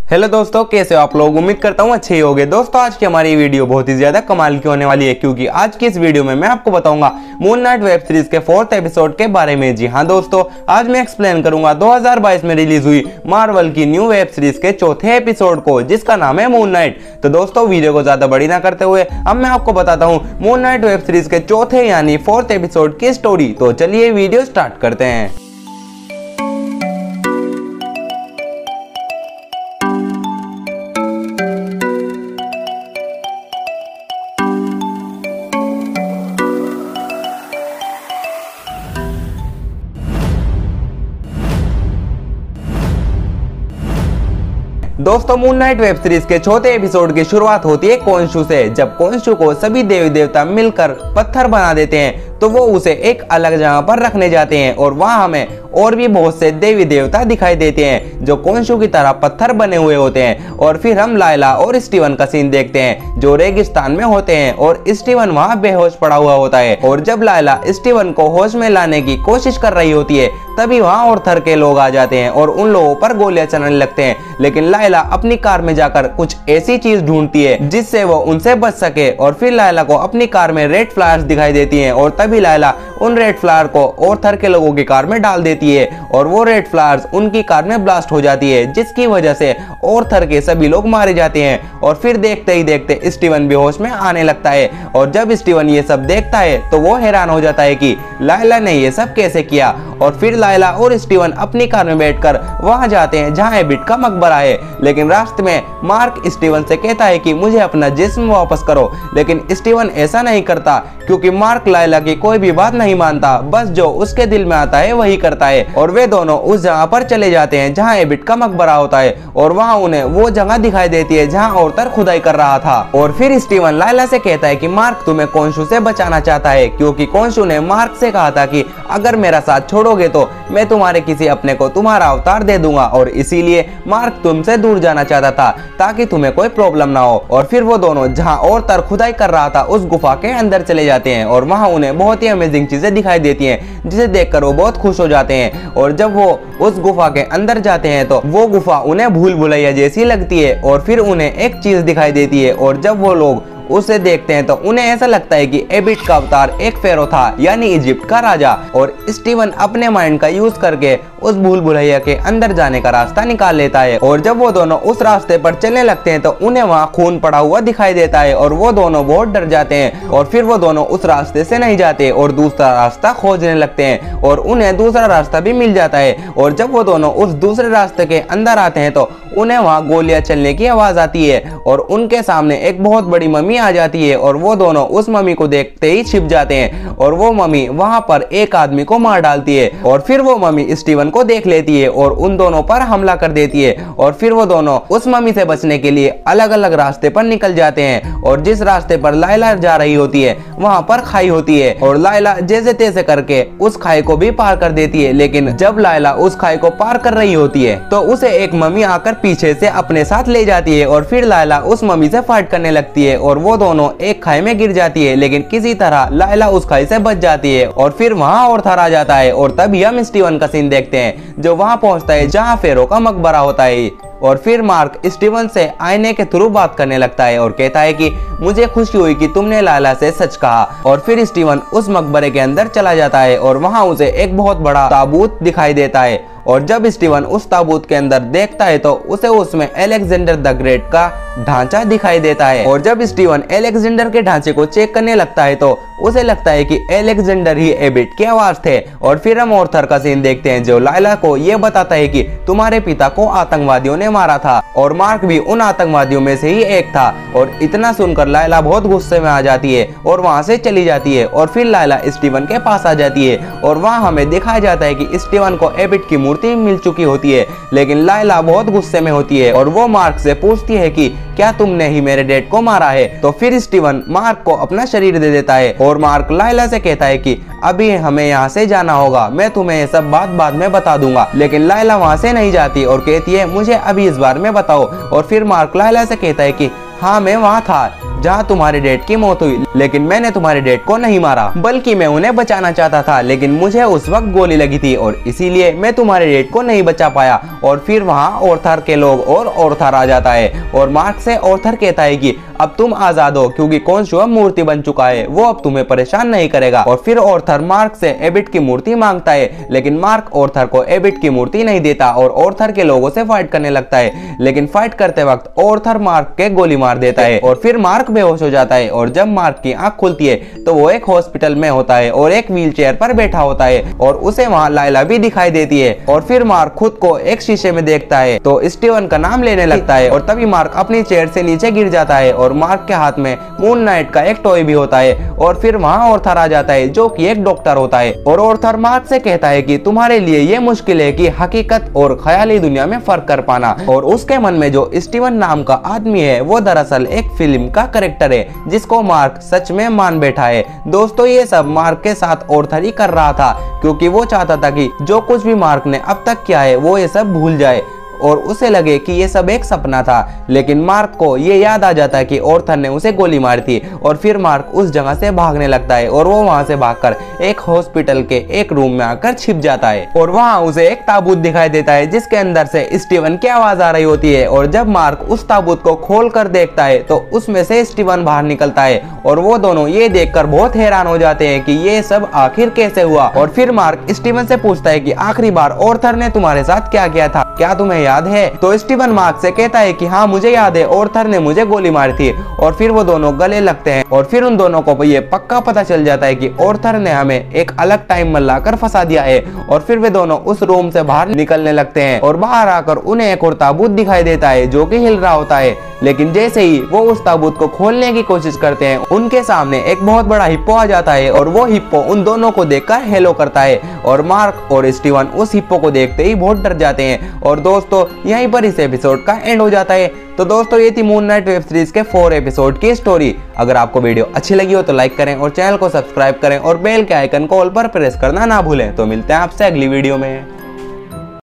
Hello दोस्तों, कैसे हो आप लोग। उम्मीद करता हूँ अच्छे ही होंगे। दोस्तों आज की हमारी वीडियो बहुत ही ज्यादा कमाल की होने वाली है, क्योंकि आज की इस वीडियो में मैं आपको बताऊंगा मून नाइट वेब सीरीज के 4th एपिसोड के बारे में। जी हाँ दोस्तों, आज मैं एक्सप्लेन करूंगा 2022 में रिलीज हुई मार्वल की न्यू वेब सीरीज के 4थे एपिसोड को, जिसका नाम है मून नाइट। तो दोस्तों वीडियो को ज्यादा बड़ी ना करते हुए अब मैं आपको बताता हूँ मून नाइट वेब सीरीज के चौथे यानी 4th एपिसोड की स्टोरी। तो चलिए वीडियो स्टार्ट करते हैं। दोस्तों मून नाइट वेब सीरीज के चौथे एपिसोड की शुरुआत होती है कोनशू से। जब कोनशू को सभी देवी देवता मिलकर पत्थर बना देते हैं तो वो उसे एक अलग जगह पर रखने जाते हैं और वहां हमें और भी बहुत से देवी देवता दिखाई देते हैं जो कोनशू की तरह पत्थर बने हुए होते हैं। और फिर हम लायला और स्टीवन का सीन देखते हैं जो रेगिस्तान में होते हैं और स्टीवन वहां बेहोश पड़ा हुआ होता है। और जब लायला स्टीवन को होश में लाने की कोशिश कर रही होती है तभी वहां और थर के लोग आ जाते हैं और उन लोगों पर गोलियां चलाने लगते हैं। लेकिन लायला अपनी कार में जाकर कुछ ऐसी चीज ढूंढती है जिससे वो उनसे बच सके। और फिर लायला को अपनी कार में रेड फ्लावर्स दिखाई देती हैं और तभी लायला उन रेड फ्लावर को और थर के लोगों की कार में डाल देती है और वो रेड फ्लावर्स उनकी कार में ब्लास्ट हो जाती है, जिसकी वजह से और थर के सभी लोग मारे जाते हैं। और फिर देखते ही देखते स्टीवन बेहोश में आने लगता है। और जब स्टीवन ये सब देखता है तो वो हैरान हो जाता है कि लायला ने ये सब कैसे किया। और फिर लायला और स्टीवन अपनी कार में बैठकर वहां जाते हैं जहां एबिट का मकबरा है। लेकिन रास्ते में मार्क स्टीवन से कहता है कि मुझे अपना जिस्म वापस करो, लेकिन स्टीवन ऐसा नहीं करता क्योंकि मार्क लायला की कोई भी बात नहीं मानता, बस जो उसके दिल में आता है वही करता है। और वे दोनों उस जगह पर चले जाते हैं जहां एबिट का मकबरा होता है और वहां उन्हें वो जगह दिखाई देती है जहां औरतर खुदाई कर रहा था। और फिर स्टीवन लायला से कहता है कि मार्क तुम्हें कोनशू से बचाना चाहता है, क्योंकि कोनशू ने मार्क से कहा था कि अगर मेरा साथ छोड़ोगे तो मैं तुम्हारे किसी अपने को तुम्हारा अवतार दे दूंगा, और इसीलिए मार्क तुमसे दूर जाना चाहता था ताकि तुम्हें कोई प्रॉब्लम ना हो। और फिर वो दोनों जहां औरतर खुदाई कर रहा था उस गुफा के अंदर चले जाते हैं और वहां उन्हें बहुत ही अमेजिंग चीजें दिखाई देती हैं जिसे देखकर वो बहुत खुश हो जाते हैं। और जब वो उस गुफा के अंदर जाते हैं तो वो गुफा उन्हें भूल भुलैया जैसी लगती है। और फिर उन्हें एक चीज दिखाई देती है और जब वो लोग उसे देखते हैं तो उन्हें ऐसा लगता है कि एबिट का अवतार एक फेरो था, यानी इजिप्ट का राजा। और स्टीवन अपने माइंड का यूज करके उस भूल भुलैया के अंदर जाने का रास्ता निकाल लेता है। और जब वो दोनों उस रास्ते पर चलने लगते हैं तो उन्हें वहां खून पड़ा हुआ दिखाई देता है और वो दोनों बहुत डर जाते हैं। और फिर वो दोनों उस रास्ते से नहीं जाते और दूसरा रास्ता खोजने लगते हैं और उन्हें दूसरा रास्ता भी मिल जाता है। और जब वो दोनों उस दूसरे रास्ते के अंदर आते हैं तो उन्हें वहां गोलियां चलने की आवाज आती है और उनके सामने एक बहुत बड़ी मम्मी आ जाती है और वो दोनों उस मम्मी को देखते ही छिप जाते हैं और वो मम्मी वहां पर एक आदमी को मार डालती है। और फिर वो मम्मी स्टीवन को देख लेती है और उन दोनों पर हमला कर देती है। और फिर वो दोनों उस मम्मी से बचने के लिए अलग अलग रास्ते पर निकल जाते हैं। और जिस रास्ते पर लायला जा रही होती है वहां पर खाई होती है और लायला जैसे तैसे करके उस खाई को भी पार कर देती है। लेकिन जब लायला उस खाई को पार कर रही होती है तो उसे एक मम्मी आकर पीछे से अपने साथ ले जाती है और फिर लायला उस मम्मी से फाइट करने लगती है और वो दोनों एक खाई में गिर जाती है। लेकिन किसी तरह लायला उस खाई से बच जाती है और फिर वहां और थर आ जाता है। और तभी हम स्टीवन का सीन देखते हैं जो वहां पहुंचता है जहां फेरो का मकबरा होता है। और फिर मार्क स्टीवन से आईने के थ्रू बात करने लगता है और कहता है कि मुझे खुशी हुई कि तुमने लायला से सच कहा। और फिर स्टीवन उस मकबरे के अंदर चला जाता है और वहां उसे एक बहुत बड़ा ताबूत दिखाई देता है। और जब स्टीवन उस ताबूत के अंदर देखता है तो उसे उसमें अलेक्जेंडर द ग्रेट का ढांचा दिखाई देता है। और जब स्टीवन अलेक्जेंडर के ढांचे को चेक करने लगता है तो उसे लगता है कि अलेक्जेंडर ही एबिट की आवाज थे। और फिर हम ऑर्थर का सीन देखते हैं जो लायला को यह बताता है कि तुम्हारे पिता को आतंकवादियों ने मारा था और मार्क भी उन आतंकवादियों में से ही एक था। और इतना सुनकर लायला बहुत गुस्से में आ जाती है और वहां से चली जाती है। और फिर लायला स्टीवन के पास आ जाती है और वहां हमें दिखाया जाता है कि स्टीवन को एबिट की मूर्ति मिल चुकी होती है। लेकिन लायला बहुत गुस्से में होती है और वो मार्क से पूछती है कि क्या तुमने ही मेरे डैड को मारा है। तो फिर स्टीवन मार्क को अपना शरीर दे देता है और मार्क लायला से कहता है कि अभी हमें यहाँ से जाना होगा, मैं तुम्हें ये सब बात बाद में बता दूंगा। लेकिन लायला वहां से नहीं जाती और कहती है मुझे अभी इस बारे में बताओ। और फिर मार्क लायला से कहता है कि हाँ मैं वहाँ था, जहाँ तुम्हारे डैड की मौत हुई, लेकिन मैंने तुम्हारे डैड को नहीं मारा, बल्कि मैं उन्हें बचाना चाहता था, लेकिन मुझे उस वक्त गोली लगी थी और इसीलिए मैं तुम्हारे डैड को नहीं बचा पाया। और फिर वहाँ ऑर्थर के लोग और ऑर्थर आ जाता है और मार्क से ऑर्थर कहता है कि अब तुम आजाद हो क्योंकि कॉन्शु अब मूर्ति बन चुका है, वो अब तुम्हें परेशान नहीं करेगा। और फिर ऑर्थर मार्क से एबिट की मूर्ति मांगता है, लेकिन मार्क ऑर्थर को एबिट की मूर्ति नहीं देता और ऑर्थर के लोगों से फाइट करने लगता है। लेकिन फाइट करते वक्त ऑर्थर मार्क के गोली मार देता है और फिर मार्क बेहोश हो जाता है। और जब मार्क की आंख खुलती है तो वो एक हॉस्पिटल में होता है और एक व्हील चेयर पर बैठा होता है और उसे वहाँ लाइला भी दिखाई देती है। और फिर मार्क खुद को एक शीशे में देखता है तो स्टीवन का नाम लेने लगता है और तभी मार्क अपनी चेयर से नीचे गिर जाता है और मार्क के हाथ में मून नाइट का एक टॉय भी होता है। और फिर वहाँ ऑर्थर आ जाता है जो कि एक डॉक्टर होता है और ऑर्थर मार्क से कहता है कि तुम्हारे लिए ये मुश्किल है कि हकीकत और ख्याली दुनिया में फर्क कर पाना। और उसके मन में जो स्टीवन नाम का आदमी है वो दरअसल एक फिल्म का कैरेक्टर है जिसको मार्क सच में मान बैठा है। दोस्तों ये सब मार्क के साथ ऑर्थर ही कर रहा था क्योंकि वो चाहता था कि जो कुछ भी मार्क ने अब तक किया है वो ये सब भूल जाए और उसे लगे कि ये सब एक सपना था। लेकिन मार्क को ये याद आ जाता है कि ऑर्थर ने उसे गोली मारी थी और फिर मार्क उस जगह से भागने लगता है और वो वहां से भागकर एक हॉस्पिटल के एक रूम में आकर छिप जाता है और वहां उसे एक ताबूत दिखाई देता है जिसके अंदर से स्टीवन की आवाज आ रही होती है। और जब मार्क उस ताबूत को खोल कर देखता है तो उसमें से स्टीवन बाहर निकलता है और वो दोनों ये देखकर बहुत हैरान हो जाते हैं कि ये सब आखिर कैसे हुआ। और फिर मार्क स्टीवन से पूछता है कि आखिरी बार ऑर्थर ने तुम्हारे साथ क्या किया था, क्या तुम्हें याद है? तो स्टीवन मार्क से कहता है कि हाँ मुझे याद है, ऑर्थर ने मुझे गोली मारी थी। और फिर वो दोनों गले लगते हैं और फिर उन दोनों को ये पक्का पता चल जाता है कि ऑर्थर ने हमें एक अलग टाइम में लाकर फंसा दिया है। और फिर वे दोनों उस रूम से बाहर निकलने लगते हैं और बाहर आकर उन्हें एक और ताबूत दिखाई देता है जो कि हिल रहा होता है। लेकिन जैसे ही वो उस ताबूत को खोलने की कोशिश करते हैं उनके सामने एक बहुत बड़ा हिप्पो आ जाता है और वो हिप्पो उन दोनों को देखकर हेलो करता है और मार्क और स्टीवन उस हिप्पो को देखते ही बहुत डर जाते हैं। और दोस्तों यहीं पर इस एपिसोड का एंड हो जाता है। तो दोस्तों ये थी मून नाइट वेब सीरीज के 4 एपिसोड की स्टोरी। अगर आपको वीडियो अच्छी लगी हो तो लाइक करें और चैनल को सब्सक्राइब करें और बेल के आइकन को ऑल पर प्रेस करना ना भूलें। तो मिलते हैं आपसे अगली वीडियो में।